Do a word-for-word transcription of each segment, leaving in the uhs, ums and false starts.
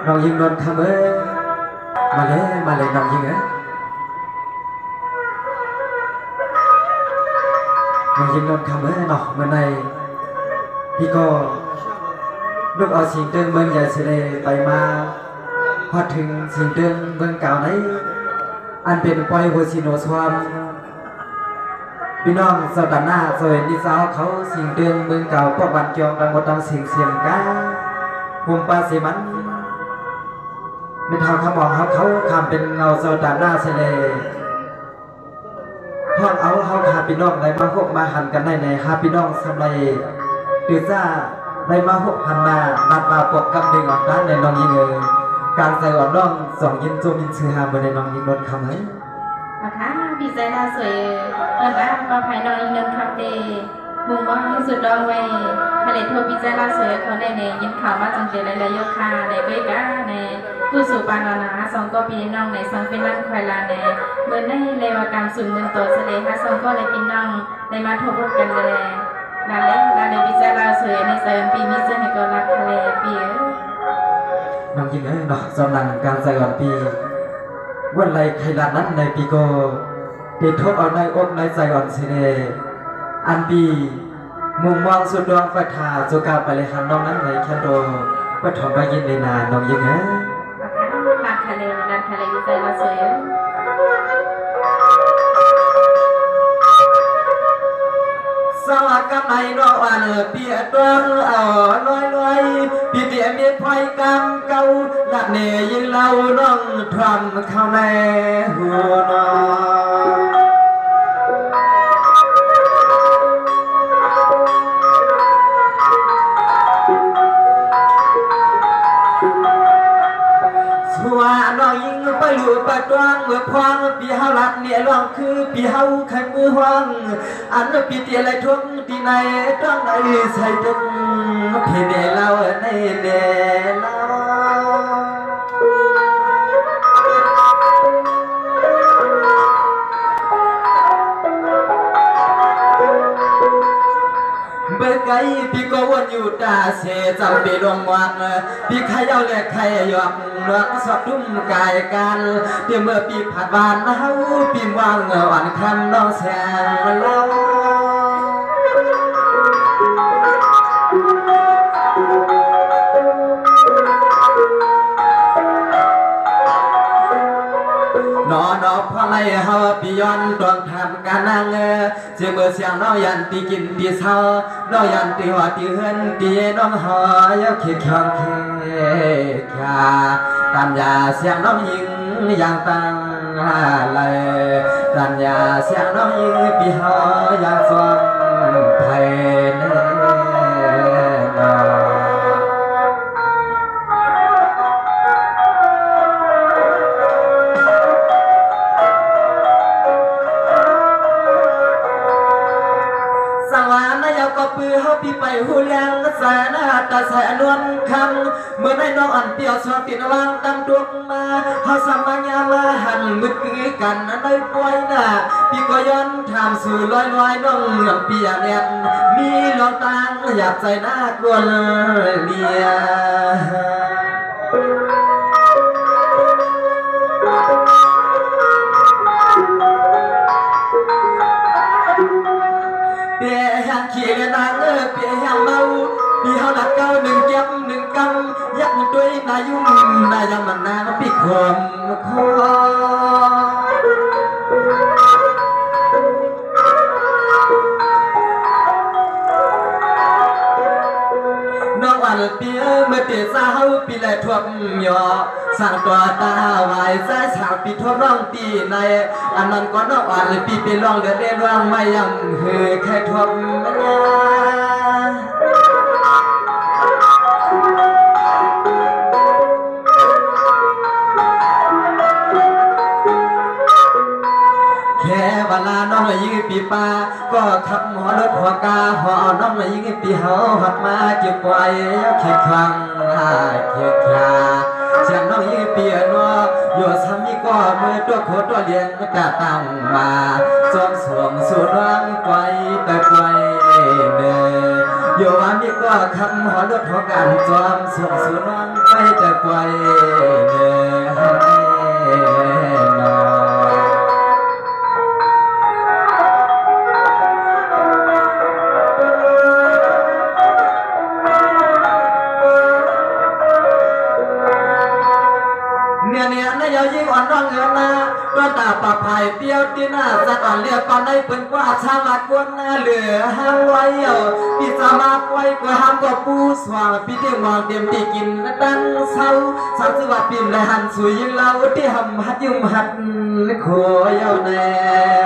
น้องยิงนนท์คำเอ้ยมาเลยมาเลยน้องยิงเอ้ยน้องยิงนนท์คำเอ้ยเนาะเมื่อในพี่ก็ลูกเอาสิ่งเดิมเมืองใหญ่เสด็จไปมาพอถึงสิ่งเดิมเมืองเก่าไหนอันเป็นปอยโฮชิโนสวามพี่น้องสาวดานหน้าสวยดีสาวเขาสิ่งเดิมเมืองเก่าพวกวันจองดังหมดดังเสียงเสียงก้าภูมิปาสีมันไม่ทางเขาบอกเขาเขาคำเป็นเงาสาวดานหน้าเสด็จห้องเอาเขาหาพี่น้องในมาพวกมาหันกันในในหาพี่น้องสมัยดื้อจ้าในมาพวกหันมานัดมาปกกำดึงออกด้านในน้องยิงเอ๋ยการใส่อ่อนน้องสองยินโจมินชื่อหาเมื่อในน้องยิงนนท์คำให้นะคะพี่ใจน่าสวยเอิญว่าก็ภายนอกอีกหนึ่งคำเดมุมมองที่สุดดองไว้ทะเลทัวพี่ใจน่าสวยคนในในยินข่าวมาจังเจริญเลยยกคาในเบก้าในผู้สู่ปานนาสองก็พี่น้องในสองเป็นนั่งควายลาในเมื่อในเลวกรรมสูงเมืองโตเสลฮะสองก็ในพี่น้องในมาทบกันเลยลาเล่ลาเลพี่ใจน่าสวยในเสริมปีมิเซนในกอลักทะเลปีน้องยิงเอ้ยเนาะสำหรับการใส่อ่อนปีวันไรใครลานั้นในปีโกติดทบเอาในอกในใจอ่อนเสน่อันปีมุมมองสุดดวงไฟทาโจกาไปเลยคันน้องนั้นในแคนโดปฐมไปยินในนาน้องยิงเอ้ยนักทะเลนักทะเลวิจัยมาสวยสวัสดิ์กับในน้องอันเปียตัวเอาลอยลอยปีเตียมีพอยกำเก่าหลักเนยยิงเล่าน้องทำเข้าในหัวนอนว่าน้องยิงไปหลุดไปตวงเมื่อพวงปีเฮาหลักเนี่ยลองคือปีเฮาขันมือห้องอันปีเตียไรทุกที่ในต้องในใส่ตึงพี่เนเล่าในเนเล่าเมื่อไกลพี่ก็วนอยู่ตาเสจำปีลงวังพี่ขยาวและขยอกเลือกสอบดุ้มกายกันเดี๋ยวเมื่อปีผ่านวานเฮาปีวางหวานคำน้องแสงเล่าน้อน้อพอไล่เฮาปีย้อนดวงทำการนั่งเสียงเมื่อเสียงน้อยันตีกินตีเศร้าน้อยันตีหัวตีเฮือนตีน้องหอยเขียงเขียตามยาเสียงน้องยิงอย่างตั้งเลยตามยาเสียงน้องยิงปีเฮาอย่างสวมไผ่เนก็ปือเฮาพี่ไปหูแรงแสนหาตาแสนวนคำเมื่อในน้องอันเปียวชอบติดวางตั้งดวงมาเฮาสามัญญามาหันมืดกี้กันได้ป่วยหน้าพี่ก็ย้อนถามสู่ลอยลอยน้องเหงื่อเปียเน็ตมีลองตังอยากใจหน้ากลัวเลียเปียยังขี่เลยนางเออเปียยังเมาปีเฮาหลักเก้าหนึ่งแก้มหนึ่งกำยักษ์ด้วยนายุ่งนายังมันนางปีความคอน้องวันเปียเมื่อเตียสาวปีแรกทวบหยอสั่งตัวตาไว้สายสาวปีทวบร้องตีในอันนั้นก็น้องวันปีเป็นร้องเดือดเรียนร้องไม่ยังเฮแค่ทวบแค่เวลาน้องยิงปีปาก็ขับหมอรถหัวกาหอน้องยิงปีเฮาหัดมาเก็บไว้เขียคลังเขียคาเสียงน้องยิงปีนัวอยู่สามีก็มือตัวโคตัวเลี้ยงกะตั้งมาจอมสวมสู่น้องไกวแต่ไกวเนยอยู่ว่ามีก็ขับหมอรถหัวกันจอมสวมสู่น้องไกวแต่ไกวได้ยาวยิ่งอ่อนน้องเงินนาก็ตาปากไผ่เปี้ยวที่หน้าสักอ่อนเรียกก่อนได้เป็นกว่าชาลากวนหน้าเหลือห้าไว้เอาพี่สามารถไว้กว่าห้ามก็ปูสว่างพี่ที่มองเต็มที่กินดังเศร้าสามสิบว่าปิ่มและหันสวยยิ่งเราที่หำหัดยุ่มหัดโคยเอาแน่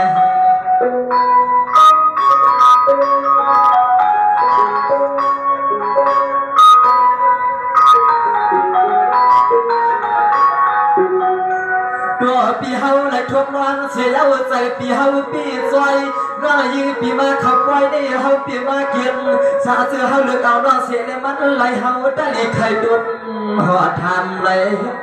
ตัวปีเฮาเลยทวงนอนเสียเอาใจปีเฮาปีซอยน้องยืปีมาขับไว้ได้เฮาปีมาเกียนสาเสือเฮาเลือกเอาน้องเสียเลยมันไหลเฮาได้เลยใครดุนหัวทำเลย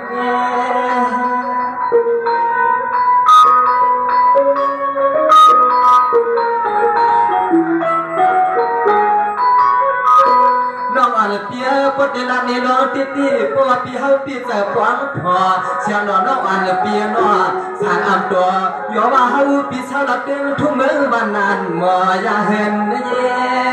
น้องอันเปียปดเดลันนี่น้องติดที่ปวดปีเฮาปีจะปวงพอเสียงน้องน้องอันเปียน้องสางอันตัวย่อว่าเฮาปีเศร้าหลับเดินทุ่มมือบ้านนั้นมอยาเห็นเย่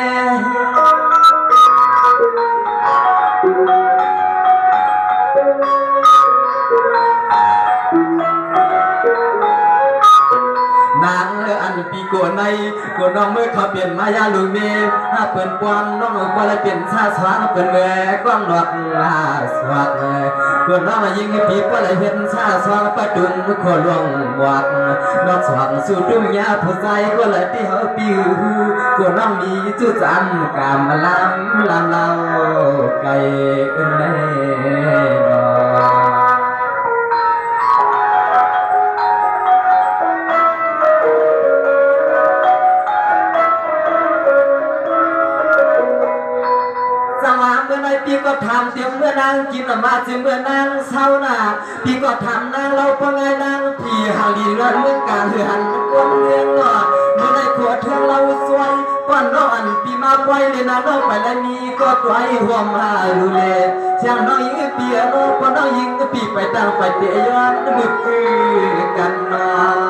นางอันปีโกในโกน้องเมื่อเขาเปลี่ยนมายาลูเมถ้าเปลี่ยนกวางน้องก็เลยเปลี่ยนชาสวางเปลี่ยนเมื่อกวางหลอดลาสวักโกน้องมายิงปีก็เลยเห็นชาสวางประดุงขอลวงหวักน้องสวักสู่ดุมยาผู้ใจก็เลยที่เขาปิวโกน้องมีจุดจันกามลำลำเล่าไก่เอ็นเล่นพี่ก็ทำเสียงเมื่อนางกินมาเสียงเมื่อนางเศร้าหน้าพี่ก็ทำนางเราเพราะไงนางพี่หาลีเรื่องเรื่องการเหือนกวนเรื่องว่าเมื่อในขวดเทืองเราสวยป้อนน้องอันพี่มาไว้เลยนะน้องไปแล้วมีก็ตัวไอ้หัวมาดูแลเสียงน้องยิงเปียโน่ป้อนน้องยิงพี่ไปตั้งไปเตะย้อนมือคือกันมา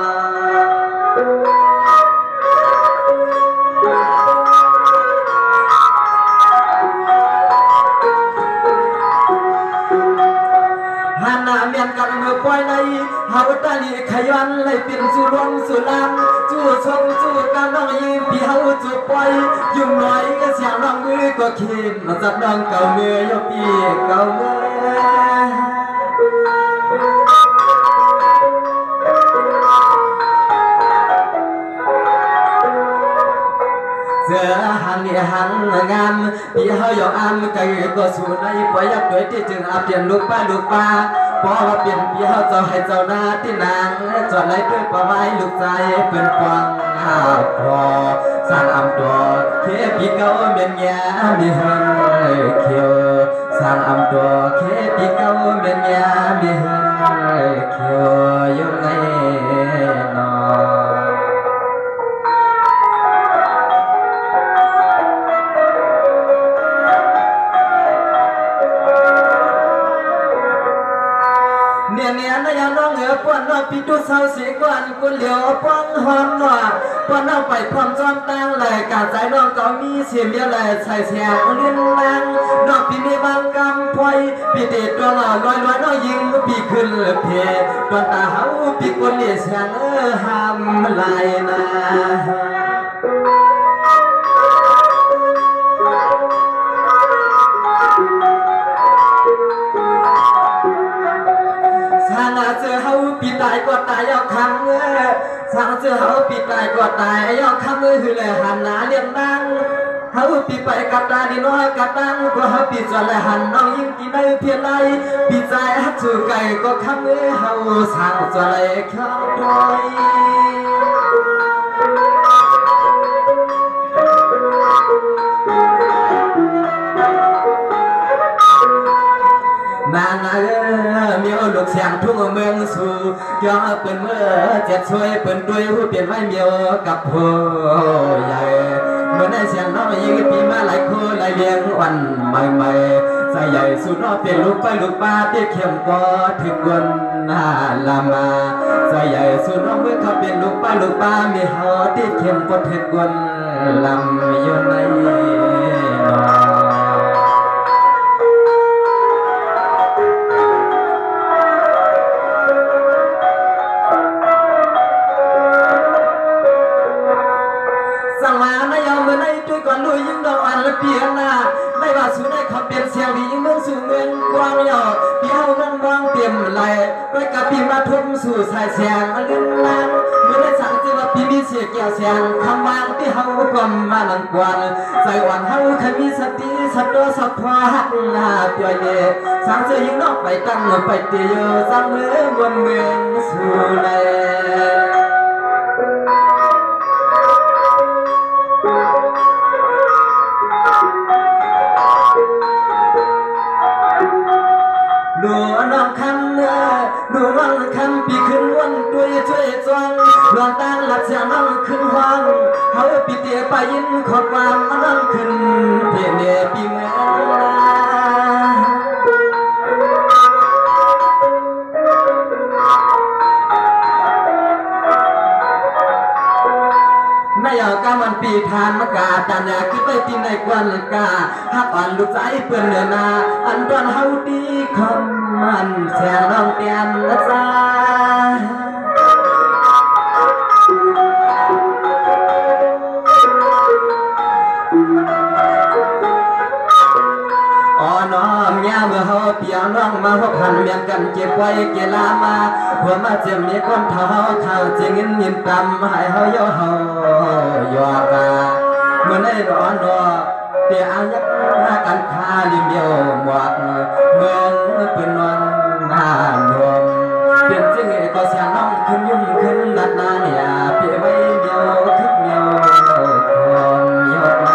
เมียนกันเมื่อปล่อยในเฮาตาลีขยันเลยเป็นสู่รวมสู่ลำจู่ชมจู่กันน้องยิ้มพี่เฮาจู่ปล่อยยุ่งน้อยก็เสียงน้องมือก็เข็มมาจับน้องเก่าเมื่อยกปีเก่าเมื่อเสือหันนี่หันงามพี่เฮาอยากอามไก่ก็สู่ในปล่อยยักษ์ด้วยที่จึงอาเปลี่ยนลูกป้าลูกป้าพอว่าเปลี่ยนพี่เฮาเจ้าให้เจ้าหน้าที่นางจอดไล่ด้วยปลาไม้ลูกใจเป็นกวางอาพอสร้างอำตัวเคพี่เก่าเมียนยามีเฮงเขียวสร้างอำตัวเคพี่เก่าเมียนยามีเฮงเขียวอยู่ไงนอเนี่ยเนี่ยนายน้องเหนือป้อนน้องปีตุเศร้าเสียกวนกุเหลียวป้อนหอมหน่อป้อนน้องไปพร้อมจอมตั้งเลยกาใจน้องก็มีเสียงเดียวเลยใส่เสียงลิ้นนางน้องปีมีบางกำพวยปีเด็ดตัวลอยลอยน้องยิงปีขึ้นเพตัวตาเฮาปีกุเหลียเสียงเออหามลายนาเจอเฮาปีตายก็ตายเอาคำเงอสางเจอเฮาปีตายก็ตายเอาคำเงอคือเลยหันหน้าเลี้ยงดังเฮาปีไปกับตาดีน้อยกับตังก็เฮาปีจวนเลยหันน้องยิ่งกินได้เพียงไรปีใจฮักชูไก่ก็คำเงอเฮาสางจวนเลยเข้าด้วยนางเอ๋อมีเอาลูกเสียงทุ่งเมืองสู่ย้อนเป็นเมื่อเจ็ดช่วยเป็นด้วยผู้เปลี่ยนไม่เมียวกับผู้ใหญ่เมื่อได้เสียงน้องยิงปีมาหลายคู่หลายเลี้ยงวันใหม่ๆใจใหญ่สุดน้องเปลี่ยนลูกไปลูกป้าเตี้ยเข้มก็ถึงคนหน้าลามาใจใหญ่สุดน้องเมื่อเขาเปลี่ยนลูกไปลูกป้ามีหอเตี้ยเข้มก็ถึงคนลำอยู่ในนสู่สายเสียงเงินล้านเมื่อได้สั่งจะว่าพี่มีเสียเกี่ยวเสียงคำวางที่เฮาก็มาหลังกวนใส่วันเฮาเคยมีสติสัตว์โดสัตว์พอหักหน้าเปียเย่สั่งเสียยิ่งนอกไปตั้งไปเตียวสั่งมือบนเมืองสู่แลดูน้องคำเมื่อดูน้องคำปีขึ้นวันตัวช่วยจวงดวงตาหลับเสียงน้องขึ้นห้องเขาปีเตียไปยินขอบความน้องขึ้นเพียเนียปีเมื่อไม่อยากกำมันปีทานมากาจานอยากคิดไปที่ในกวนกาหักอ่อนลูกใจเปื่อนเนื้อนาอันตอนเฮาดีคำมันแสงน้องเตียนละจ้าอ๋อน้องยาเมื่อเฮาเปียน้องมาพบหันเมียนกันเก็บไว้เกลามาหัวมาเจ็บมีคนเท้าข้าวจริงเงินยินตำให้เฮาเยาเฮายอดาเมื่อได้ร้อนรอเปียอายักหน้ากันคาลิมเดียวหมวกเมืองเป็นนอนหน้านวมเปลี่ยนจึงเอก็เสียน้องขึ้นยุ่งขึ้นดัดนาเนี่ยเปียไว้เดียวทึกเดียวคนยอดมา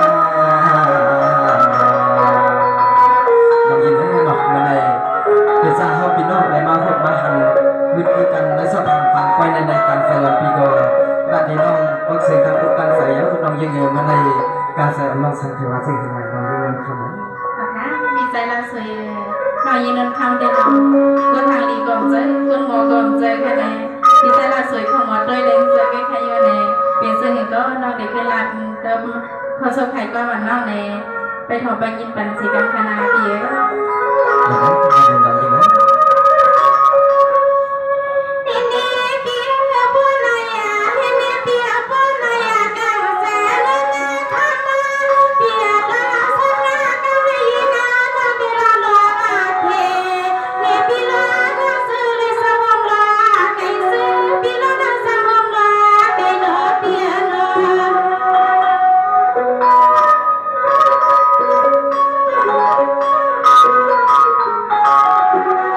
น้องยินให้หนอกมาในเพื่อจะเข้าปีนอกในมาพบมาหันมืดกันในสภาพฟังไว้ในในการเสริมปีโกด้านนี้น้องก็เสียงการพูดการใส่ยังน้องยังเงยมาในการใส่น้องสังเกตว่าสิ่งไหนน้องยังเงินคำนั้นนะคะมีใจเราสวยน้องยังเงินคำเดียวคนทางดีกลมใจคนหมอกลมใจแค่ไหนมีใจเราสวยของหมอด้วยเล้งใจแค่แค่ยังไงเปลี่ยนเสื้อเห็นก็น้องเด็กแค่รักเติมเขาชอบไข่ก้อนวันน้องในไปถอดไปยินปันสีกรรมคณะเดียวนะครับน้องยังเงิน Thank you.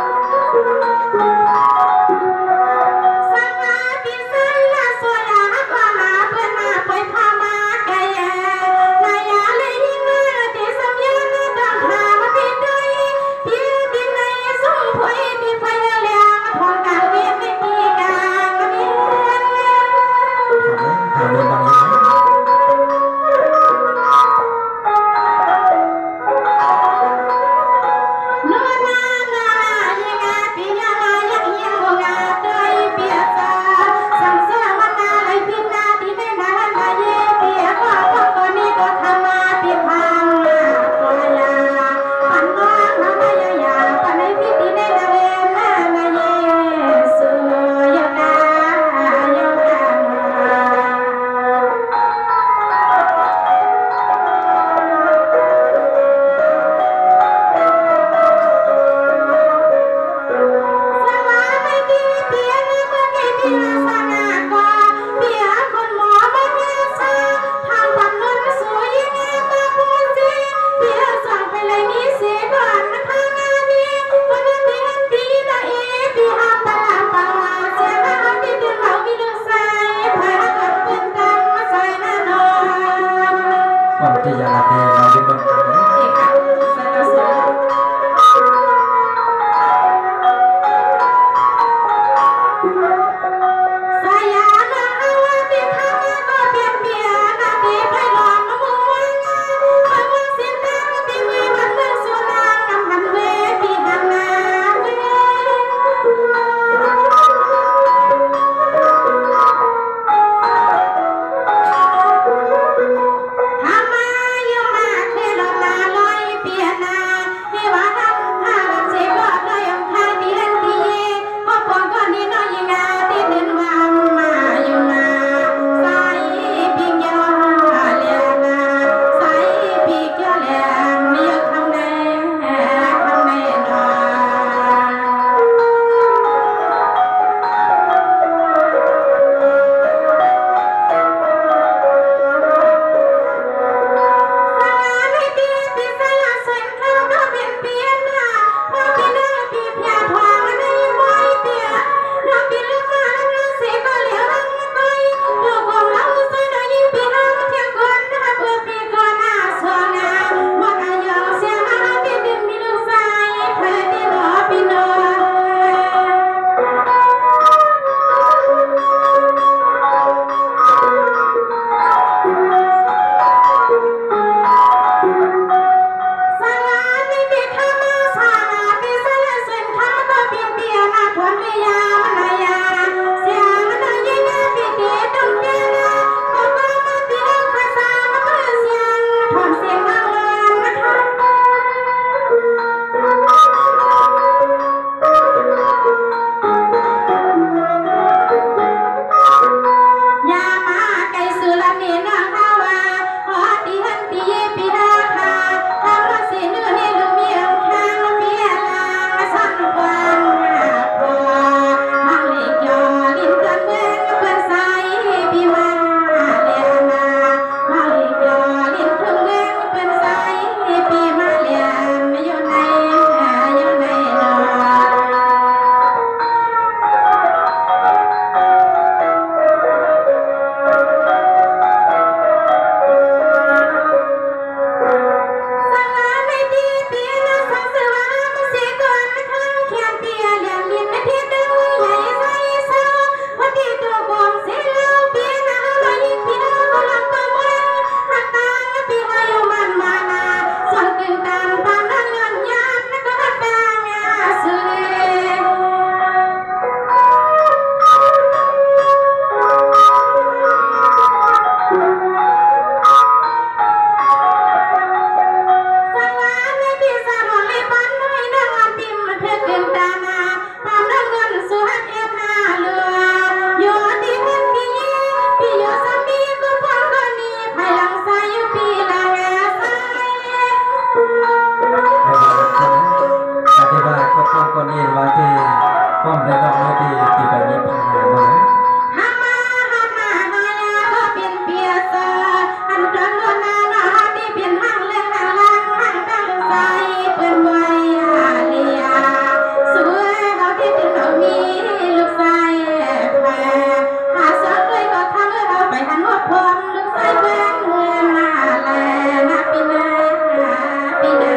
ป้อมได้ดอกไม้ดีที่แบบนี้ผ่านมาไหมฮัมมาฮัมมาฮายาก็เป็นเปียซาอันรักโลนานาที่เป็นห้างเล่นห้างล่างห้างตั้งใจเปิ้นไว้อาเลียสวยเขาที่ถึงเขามีลูกชายแพ้หาสักเลยก็ทำให้เราไปหันหัวพร้อมลูกชายแพ้เงินมาแลนับปีนาปีนา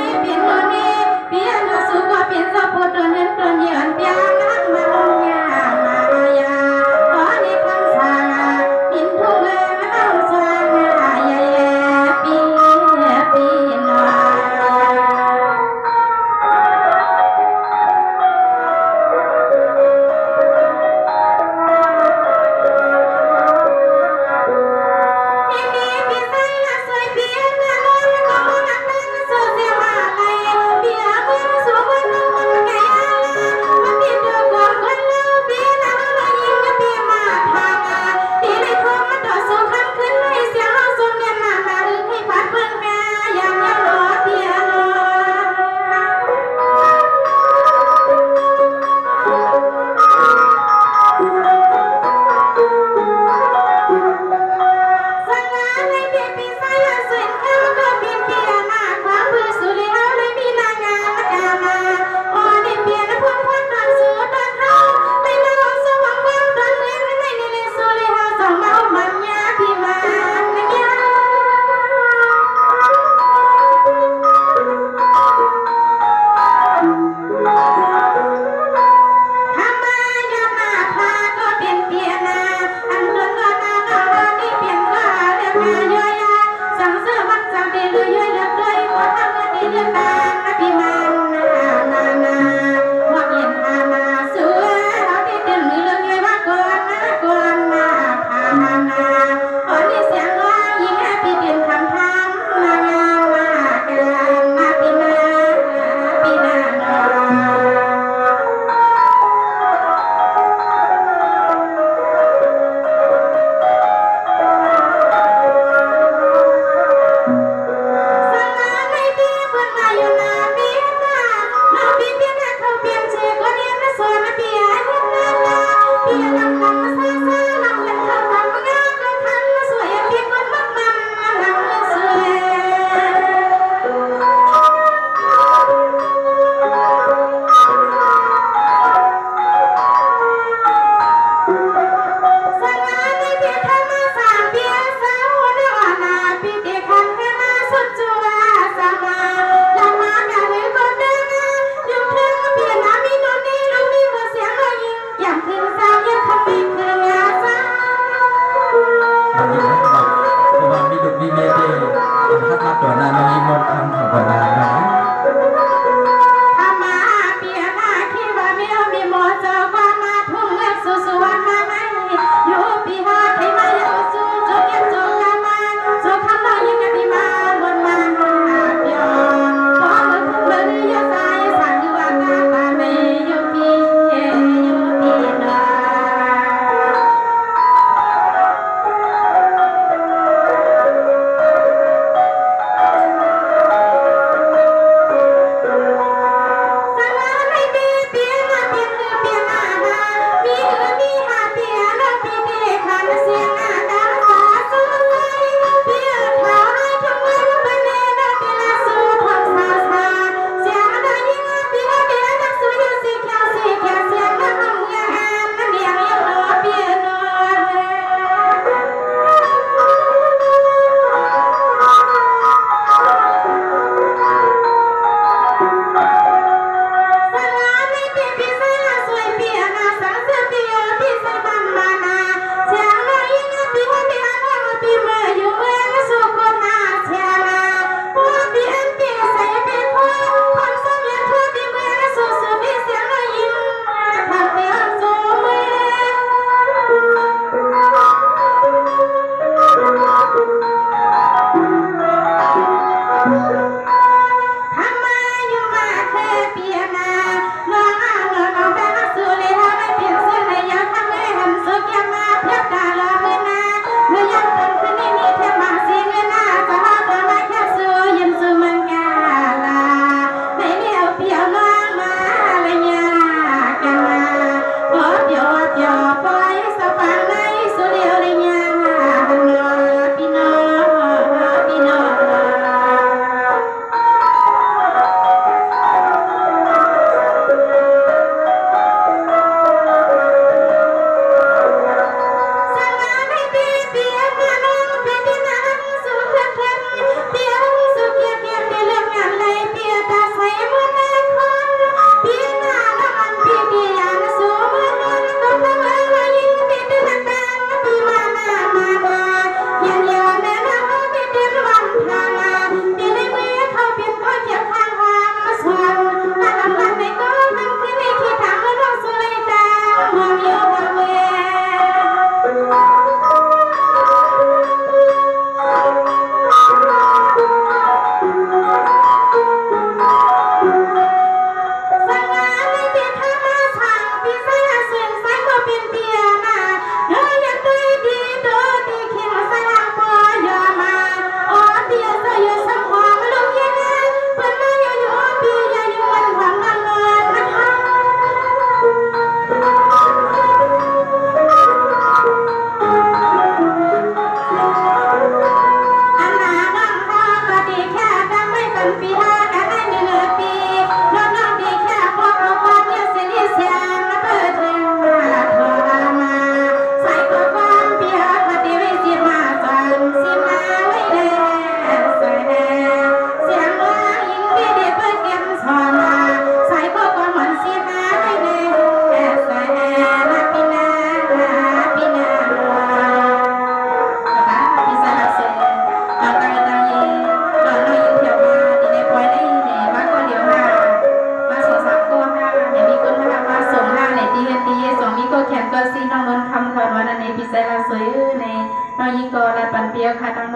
เ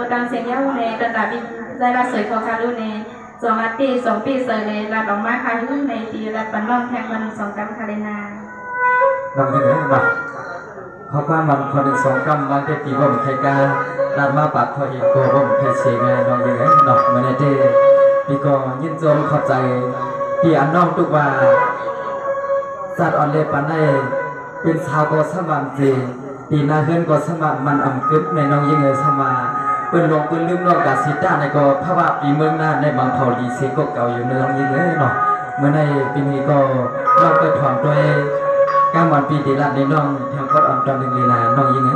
ตังเสียงยาวเนี่ยกระตาพี่ใจละสวยขอคารุเนี่ยสองอาทิตย์สองปีเสยเลยลาดอกไม้คารุในตีลาปันน้องแทงมันสองกำคาเลนาน้องยังไงบ้างเขาว่ามันคนหนึ่งสองกำวันเตตีบ่มไทยกาลาดมาปากคออีกโกบ่มไทยเสียงน้องยังไงน้องมาในเดพี่ก็ยินจมขอบใจพี่อันน้องทุกว่าสัตว์อ่อนเล็บปันได้เป็นชาวก็สมัครจีปีนาเฮือนก็สมัครมันอ่ำกึบในน้องยังไงสมาเปิ้นลงเปิ้นลืมนอกกาสิต้าในก็พระว่าปีเมืองหน้าในบางเผ่าดีเซก็เก่าอยู่เนื้อยังไงเนาะเมื่อในปีนี้ก็เราไปถอนตัวก้าวันปีติลัดในน้องแถวก็อ่อนตอนหนึ่งลีนาน้องยังไง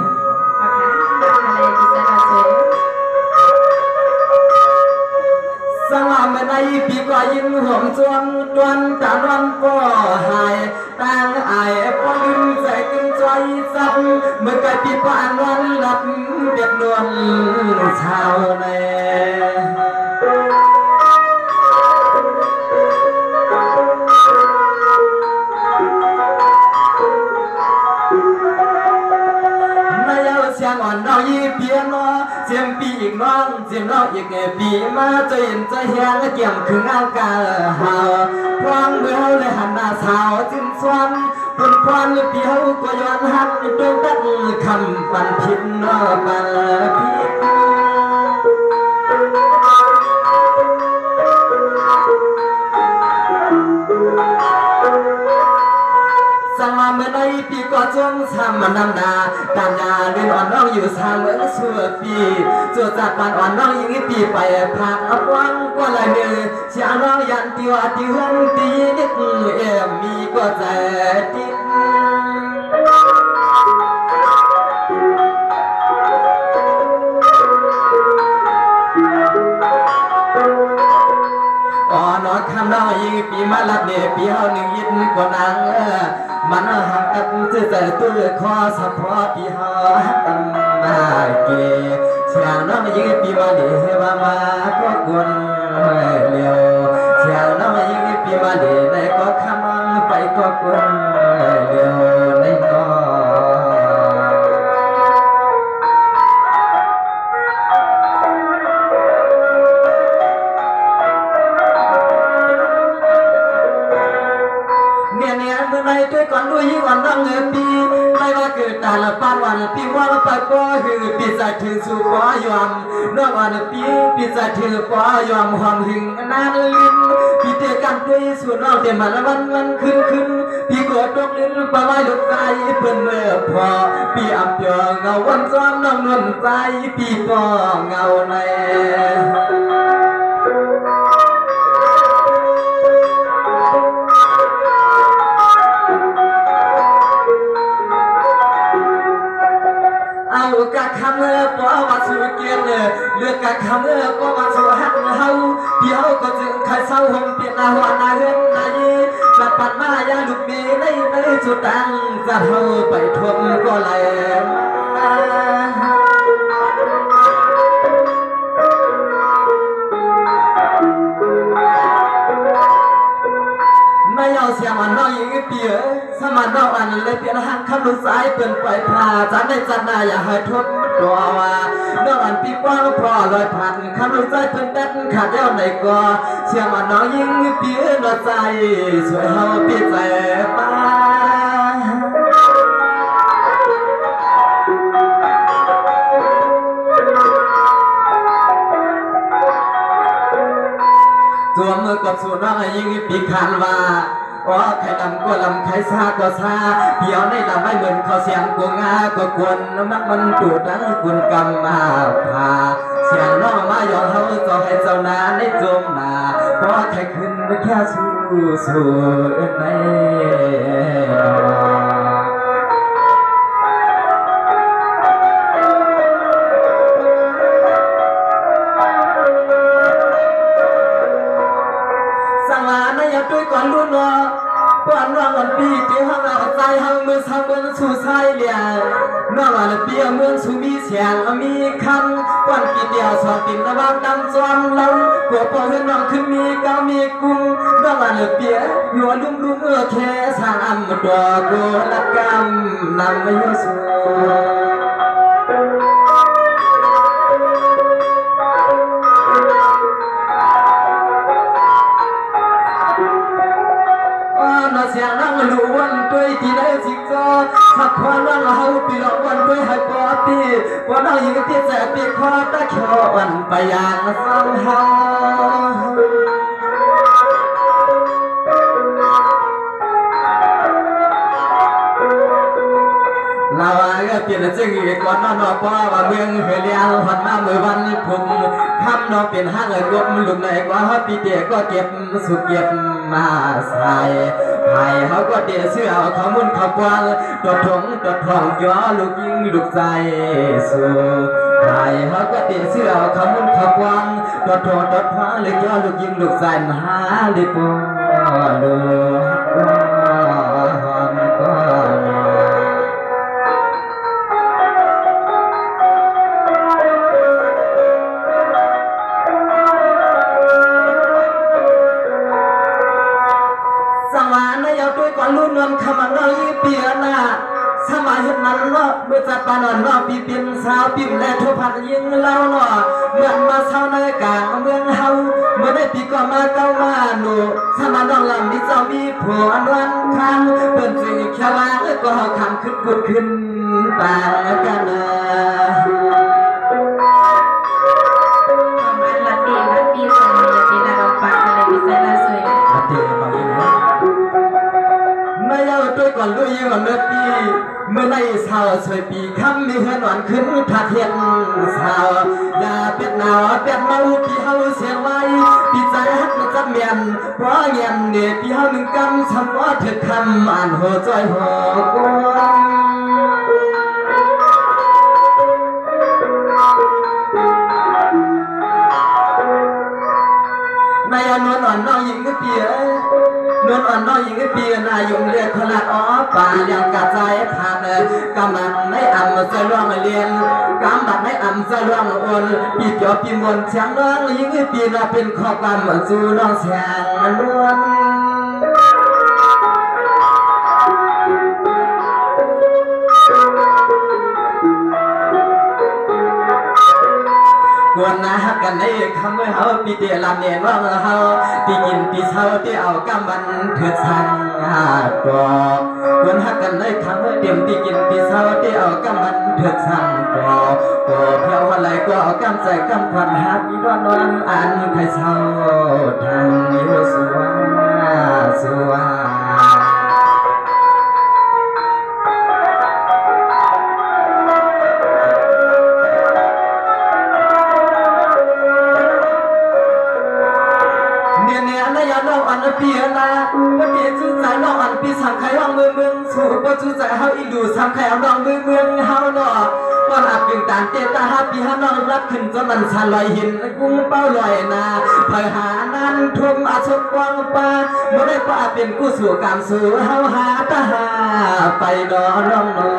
สังหารในปีก็ยินห่วงจวนจวนจานวันก็หายตั้งไอ้ปอลืมใจกินใจซ้ำเมื่อไกลปีปานวันหลับเด็ดนวลชาวในเสียงอ่อนเรายีเปียนอเจียมปีอีกน้องเจียมเราอีกปีมาจะเห็นจะเห็นและเกี่ยมคือเงากาหาพร้อมเมื่อเลยหันหน้าสาวจิ้มสวนปุ่นพรหรือเปียวก็ย้อนหักโดนตัดคำปันพิษนอปันพิษสังมาเมื่อในปีก็จงทำมันนำนาตามยาเดินอ่อนน้องอยู่ทางเมื่อชั่วปีจวดจัดปานอ่อนน้องยิ่งปีไปพักอับวังก็ละเนื้อเชียน้องยันตีว่าตีหันตีนิดเอ็มมีก็ใจติดอ่อนน้องคำน้องยิ่งปีมาลับเนปีเฮาหนึ่งยินกว่านางมันหักกันจะใจตัวคอสะพอปีหาตันมาเกเชียงน้องยิ่งปีมาเดว่ามาก็กวนเลี้ยวเชียงน้องยิ่งปีมาเดในก็ขมังไปก็กวนเลี้ยวในก็ด้วยก่อนด้วยยิ่งวันนั่งเงินปีไม่ว่าเกิดแต่ละปานวันปีว่าละไปก็คือปีใจถึงสู่ฟ้ายอมน้องวันปีปีใจถึงฟ้ายอมความหึงนานลิ้นปีเตะกันด้วยส่วนเราเต็มมันวันวันขึ้นขึ้นปีกดดกลิ้นปลาไม้ลูกใจเปิ่นเมื่อพอปีอับเจอเงาวันซ้อมน้องนวลใจปีก็เงาในเอากะคำเออก็มาสู่เกียรติเลือกกะคำเออก็มาสู่หักเฮาพี่เฮาก็จึงใครเศร้าหงเปลี่ยนอาหวานนาเฮือนนายจัดปัดมายาลูกเมย์ในในจุดตังจะเฮาไปทวงก็ไหลไม่เอาเสียมันน้อยยิ่งเปียสมันน้องอันเลยเปียหักคำลุสายเปิ่นปล่อยพาจันในจันนาอย่าให้ทบตัวว่าน้องอันปีกว้างพอลอยผ่านคำลุสายเปิ่นดัดขาดเดียวในก็เสียมันน้อยยิ่งเปียนอใจสวยเฮาเปียใจป้าตัวมือกับสูน้องยิ่งปีขานว่าว่าใครลำก็ลำใครซาก็ซาเดี๋ยวในลำไม่เหมือนเขาเสียงกวงาก็กวนมักมันตูดดังกุนกำมาพาเสียงน้องมาย่อเขาก็ให้เจ้านาในจมนาเพราะใครขึ้นแค่สู้สู้ในด้วยก่อนรุ่นน้องก่อนน้องอันปีเกี่ยวห้องเอาใจห้องเมืองทางเมืองสู่ชายเหลี่ยน้องอันปีเมืองสู่มีเสียงมีคำก่อนปีเดียวสอนติ่มระบางดำจอมลำกัวปอเฮือนน้องขึ้นมีเก้ามีกุ้งน้องอันปีหัวลุ่มลุ่มเอื้อแค่สางอัมดอกโกละกำนำไม่สูจิกจอหักควันว่าเราปีหลอกวันด้วยหักปอปีว่าเรายิงตีแสบปีคว้าตะเขียววันไปอย่างเศร้าเฮาลาวาก็เปลี่ยนจึงอีกก่อนนอนนอป้าว่าเมืองเคยเลี้ยงหันมาเมื่อวันพุ่มคำนอเปลี่ยนห้างเลยกบลุกไหนก็ฮอปีเดียก็เก็บสุกเก็บมาใส่ไผ่เขาก็เดียเสื้อเอาเขามุ่นเขากวางตัวทงตัวทองย้อลูกยิงลูกใจสู่ไผ่เขาก็เดียเสื้อเอาเขามุ่นเขากวางตัวทงตัวทองเลยย้อลูกยิงลูกใจมหาลิปโลลุ่นนวลขมันน้อยเปียนาสมัยเห็นมันเนาะเมื่อจัดปานอนเนาะปีเปลี่ยนสาวปิ่มและทุพันยิงเล่าเนาะเมื่อมาเศร้าในกลางเมืองเฮาเมื่อได้ปีก็มาเก้ามาหนูสมัยน้องลำมีเจ้ามีผัวนวลคันเปิดสิ่งแค่ว่าก็หอคำขึ้นพูดขึ้นต่างกันนะมันละตีละตีสมัยตีละเราปากอะไรพิเศษละสวยละตีบางอย่างไม่เอาตัวก่อนลุยก่อนเมื่อปีเมื่อในสาวสวยปีคำมีเฮือนหวานขึ้นทักเห็นสาวอย่าเป็ดหนาวเป็ดเมาพี่เฮาเสียไว้ปีใจฮักมันจะเมียนเพราะเงียนเนี่ยพี่เฮาหนึ่งกำทำว่าเถิดคำอ่านหัวใจหัวกวนนายนวลอ่อนน้องหญิงก็เปียนวลอ่อนน้อยยิงเปียนายุงเรียกขลัดอ้อป่ายังกระจายผ่านกำมันไม่อ่ำจะล่วงเลียนกำบัดไม่อ่ำจะล่วงอ่อนปีเกี่ยวปีมวนเชียงน้องยิงเปียนาเป็นข้อความจูน้องเชียงนวลกวนนะกันในคำเมื่อเฮาปีเดียลำเนียนว่าเฮาปีกินปีเช้าที่เอากำบันเถิดสังหาดอกกวนฮักกันในคำเมื่อเดียมปีกินปีเช้าที่เอากำบันเถิดสังดอกก็เพียวอะไรก็เอากำใจกำควันฮักอีก็นอนอ่านใครเช้าทางนี้สวาสวาปีนะก็เปลี่ยนชื่อใจน้องอันปีสามใครว่างเมืองเมืองสู่ก็ชื่อใจเฮาอีดูสามใครเอาน้องเมืองเมืองเฮาเนาะก็หลับยิงตานเตตาฮาปีฮาน้องรับขึ้นจนมันชาลอยหินกุ้งเป้าลอยนาเผยหานั้นทุ่มอาชกกวางปาเมื่อได้ป้าเป็นกู้สู่การสู่เฮาหาตาหาไปนอน้องนอ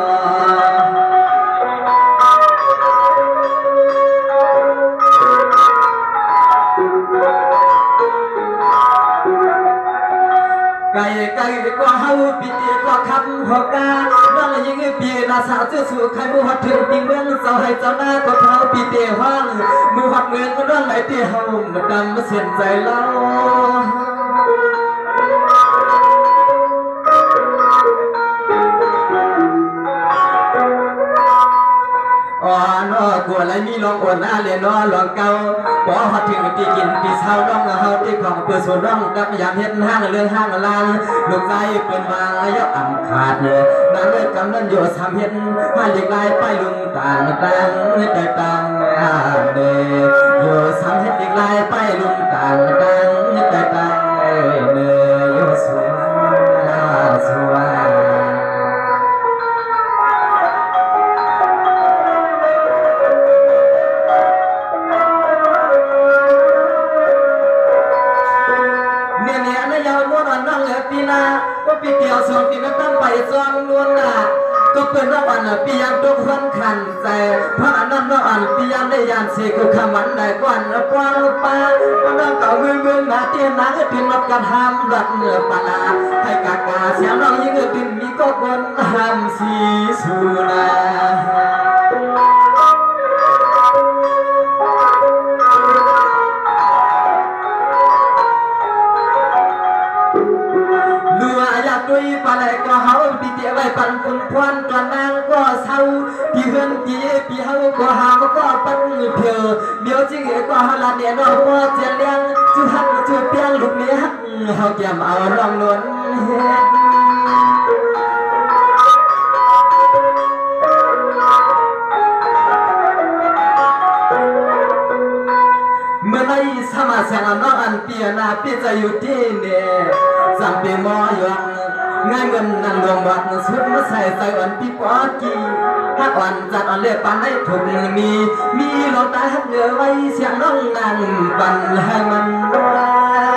ไก่ไก่ก็เฮาปีเดียก็คำหอกกาน้องยิงปีนาสาวเจ้าสู่ใครมือหัดถึงปีเมืองเจ้าให้เจ้าหน้าก็เท้าปีเดียห้างมือหัดเมืองก็น้องไหลที่เฮามันดำมาเสียนใจเล่าอ๋อนอกลัวอะไรมีลองอวดหน้าเรียนนอลองเก่าพอหัดถึงปีกินปีเช้าน้องเฮาที่ของเปิดส่วนน้องกับยามเฮ็ดห้างเรื่องห้างลางลูกใจเปิดมาแล้วอ่ำขาดเลยนั่งเลิกกำนันโยสามเฮ็ดให้เด็กลายไปลุงต่างต่างแต่ต่างเดโยสามเฮ็ดเด็กลายไปลุงต่างต่างแต่ต่างเดโยสวาสวาปีนาก็ปีเดียวสองปีนั้นตั้งไปจองนวลน่ะก็เปิดรอบอันปียันตัวควันขันใจเพราะอันนั้นรอบอันปียันได้ยันเสกขมันได้กวนกวนปาก็น้องเก่าเมืองเมืองนาเตียนนาก็เป็นรถกระทำรัดเนื้อปลาให้กากาเสียงน้องยิ่งเงินดินมีก็คนห้ามสีสุนาด้วยปลาไหลก็เฮาปีเดียไว้ปวันคุณพวนตอนนางก็เศร้าพี่เฮือนพี่พี่เฮาก็หาก็ปั้นเพียวเดียวจริงก็หาลาเนี่ยน้องก็เจียเลี้ยงจุหักจุเปียงลูกเนี้ยเฮาแก้มเอาลองนวลเฮ็ดเมื่อไรสมาเสียงน้องอันเปียนาเปียจะอยู่ที่เนี่ยสัมเปียมอยวังง่ายเงินนั่งดวงวัดสุดมาใส่ใส่วันปีปอกีฮักวันจัดอันเล็บปันให้ถูกมีมีหลอกตาฮักเหนือไว้เสียงน้องนั่งปันให้มันไว้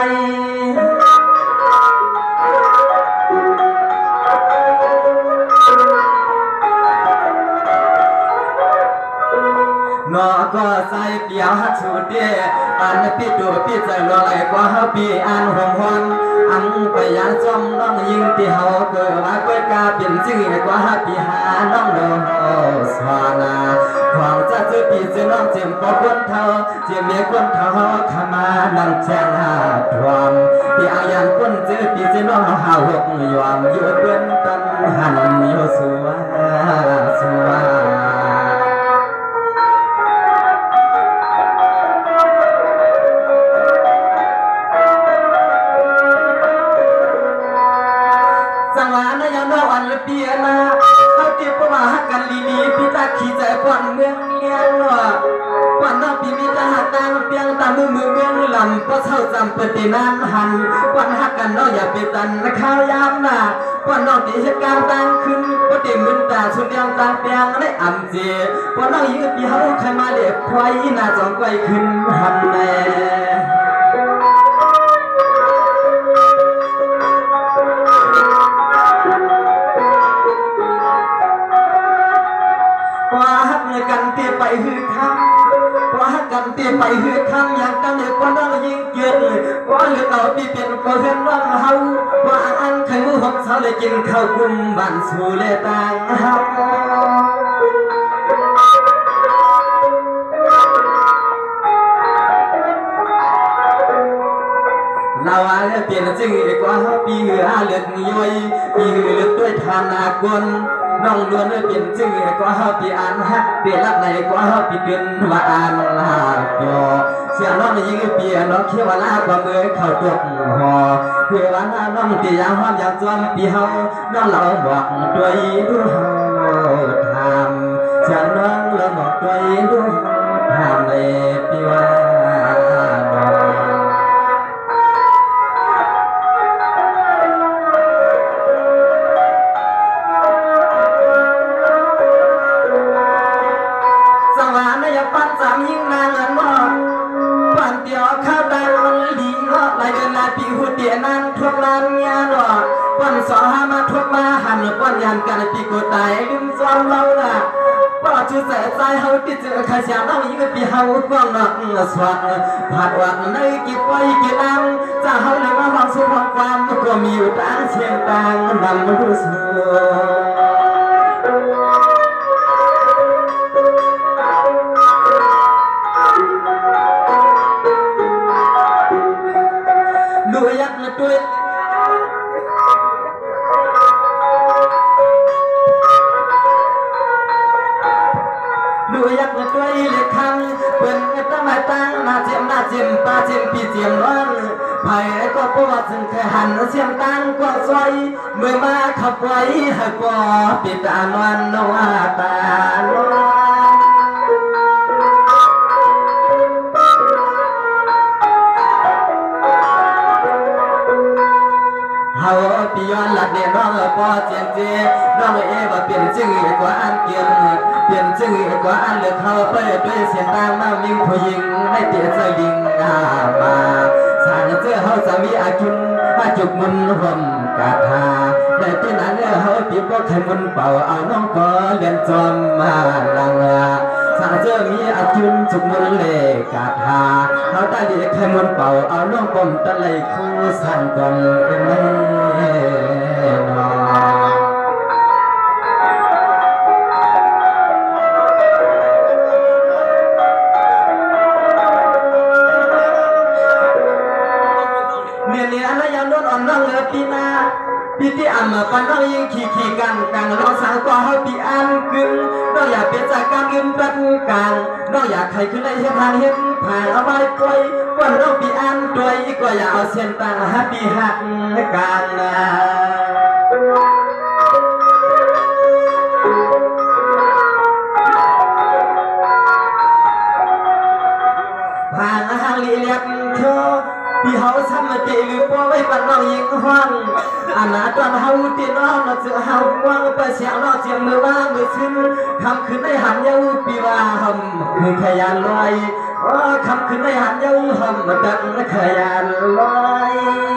นอก็ใส่เปียวฮักสุดเดียอันปีดูปีใจรอไหลกว่าฮัปีอันหงหวนอันไปยานจอมน้องยิงปีเฮาเกิดว่าก้อยกาเปลี่ยนจึงกว่าฮัปีหาน้องโดสวานาความจะเจอปีเจอน้องเจียมปอคนเท่าเจียมเมียคนเท่าขมานังแจ้งหาทวมปีอายันคนเจอปีเจอน้องหาหกยอมอยู่เพื่อนตันหันอยู่สัวสัวเปียนาเขาเก็บประวัติกันลีลีพี่ตาขี่ใจก่อนเมืองเลี้ยงว่ะก่อนน้องพี่มีตาหักตาเปียงตามือมือเมืองลำก็เท่าจำเปิดตีนานหันก่อนหักกันน้องอย่าไปตันข้าวยามน่ะก่อนน้องตีเหตุการณ์ต่างขึ้นก็ตีมึนตาชุดยังตาเปียงได้อ่ำเจก่อนน้องยืดพี่เขาใครมาเด็กควายหน้าจองไกวขึ้นหันแน่กันเตี้ยไปหือคำว่ากันเตี้ยไปหือคำอย่างกันเลยก็ต้องยิงเกินว่าเหลือเราปีเปลี่ยนก็เห็นว่าเฮาว่าอันไข่มือหอมสาวเลยกินข้าวกุ้มบ้านสู่เลยต่างเฮาเราอาเปลี่ยนจึงกว่าปีเหลือเลือดย่อยปีเหลือด้วยทานนากลน้องนวลเปลี่ยนจึงกว่าปีอ่านฮักเปลี่ยนรักในกว่าปีเดือนว่าอ่านลาก็เสียน้องยิงเปลี่ยนน้องเขียวลากว่าเมื่อเข้าตัวหอเพื่อว่าน้องตียางความอยากจอมปีเฮาน้องเราบอกด้วยดูเฮาทำเสียน้องเราบอกด้วยดูทำเลยปีว่าสอหามาทุกมาหันป้อนยันกันปีกูตายลืมจอมเราล่ะป้อชื่อใส่ใจเฮาที่เจอข้าเสียน้องยิ่งปีเฮากว้างนักสวัสดิ์ผัดวันในกี่ปอยกี่น้ำจะเฮาเลยว่าความสุขความก็มีอยู่ต่างเชียงต่างนำรู้สึกดูยักษ์ตัวดูยักษ์ตัวเล็กคังเป็นตั้งมาตั้งนาเจียมนาเจียมปลาเจียมปีเจียมร้อนไผ่ก็ปวดถึงแค่หันเสียมตั้งก็ซอยเมื่อมาขับไว้ให้ปอปิดตานวันนวตาลเฮาปีย้อนหลัดเนี่ยน้องปอเจียนเจน้องเอว่าเปลี่ยนจึงกว่าอันเกียนเปลี่ยนจึงกว่าอันเลือกเข้าไปด้วยเสียงตามมาวิ่งผู้หญิงได้เตี้ยเสลิงอามาสางเจอเฮาจะมีอาจุนมาจุกมุนห่มกาธาได้ที่นั้นเฮาปีบอกให้มุนเป่าเอาน้องก็เลียนจอมมาลังสางเจอมีอาจุนจุกมุนเลกาธาเฮาได้เรียกให้มุนเป่าเอาน้องปมตะไลคู่สั่งก่อนเอ็มเล่นอปีที่อ่ำมาปันน้องยิงขี่ขี่กันกันน้องสาวก็เฮาปีอันกึ่งน้องอยากเป็นจากการเงินรัดกลางน้องอยากใครขึ้นในเฮ็ดทางเฮ็ดผ่านเอาไว้ปล่อยวันน้องปีอันด้วยก็อยากเอาเส้นตาหาปีหักกันนะผ่านอาหารลีเลียบเธอพี่เฮาซ้ำมาเจหรือป้อไว้ปันน้องยิงห้องอันนั้นตอนเฮาตีน้องเราจะเฮาว่างไปเสียงน้องเจียงมือว่ามือซึ้งคำคืนได้หันยาวปีว่าหำคือขยันลอยอ๋อคำคืนได้หันยาวหำดังขยันลอย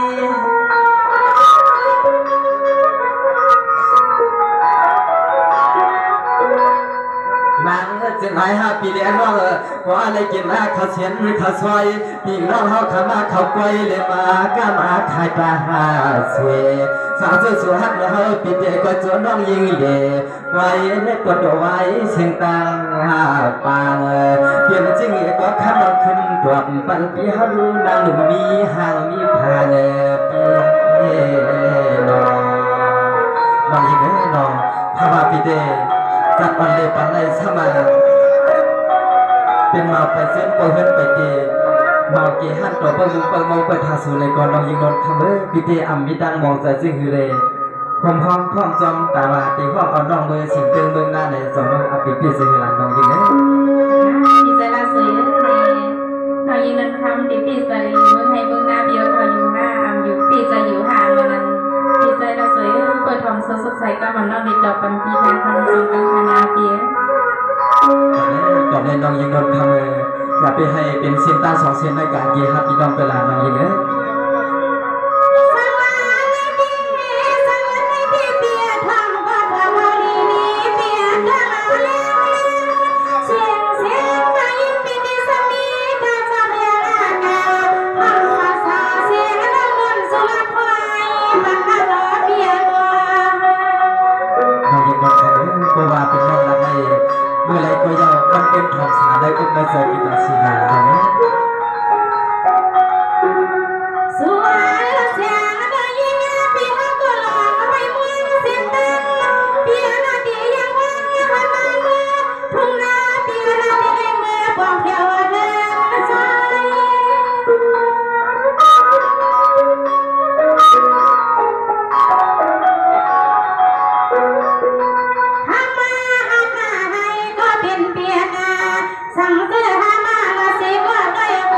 นางจึงหายห้าปีเลี้ยงน้องก็อะไรกินหน้าข้าวเชียนข้าวซอยปีน้องเฮาขามาข้าวกล้วยเลยมาก้ามาขายปลาหาเสสาวสวยๆฮักเฮาปีเด็กก็จนน้องยิงเล่ไว้ให้กดไว้เสียงตังหาปางเปลี่ยนจริงก็ข้ามขึ้นดวงปันปีเฮาดูนางมีห่างมีพาเนเอน้องน้องยิงเอ้ยน้องพามาปีเด็กจับปันเลยปันเลยสมาเป็นมาไปเส้นโปเฮินไปเตมาเกหันตัวเปิ้งเปิ้งมองไปทาสูเลยก่อนน้องยิงนนท์คำเอ้ปีเตอ่ำมีดังมองใจจึงฮือเลยความพร้อมพร้อมจอมตาว่าตีห้องเอาน้องมือสิงเติงเบื้องหน้าในสองน้องอภิพิสิหลังน้องยิงเอ้พี่ใจละสวยเลยน้องยิงนนท์คำดิพี่ใจเมืองให้เมืองหน้าเบี้ยวเขาอยู่หน้าอ่ำอยู่พี่ใจอยู่ห่างเมืองนั้นพี่ใจละสวยเปิดทองสดใสก็มันน้องดิดดอกปันปีทางคำทรงกังคณาเปียก่อนเล่นน้องยิงนนท์คำเอ้อย่าไปให้เป็นเส้นตาสองเส้นในการเกี่ยครับพี่น้องเวลาน้องยิงเอ้เมื่อไรก็ยาวมันเป็นทองสาได้อุ้มได้เจอกิตาสีนาเนาะสวยละเสียงได้ยินพี่ฮักก็หลอกไปมือเสียงดังพี่นาดียังว่างยังวันมาเมื่อทุ่งนาพี่นาดีในเมื่อบอกเดียวเดินสายสั่งซื้อหามาละสิก็ได้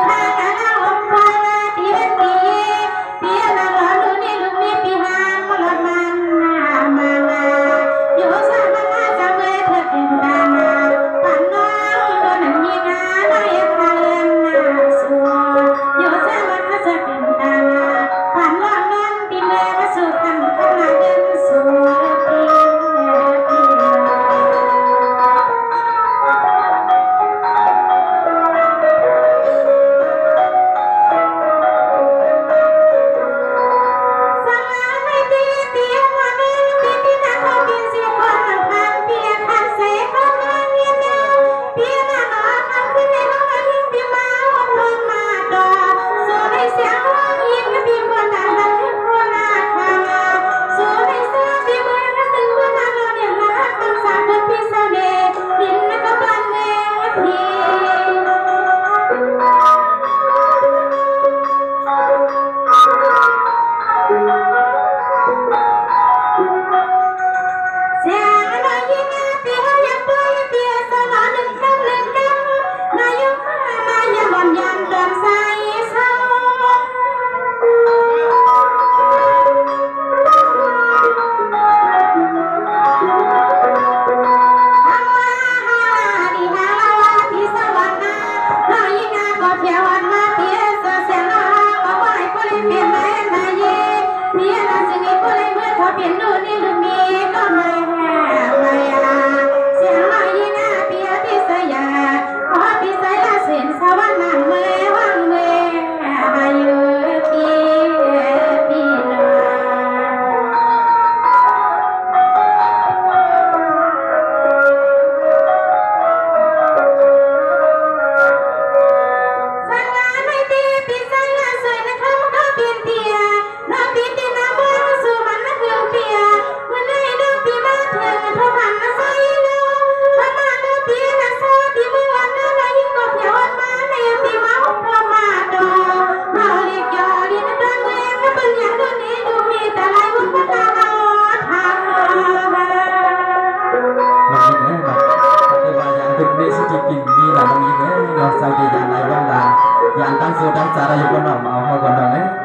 ในสติปินมีหลายอย่างเงี้ยเนาะสังเกตอย่างไรบ้างล่ะอย่างตั้งโซตั้งจาระอยู่บนหนองเอาเขาก่อนหน่อย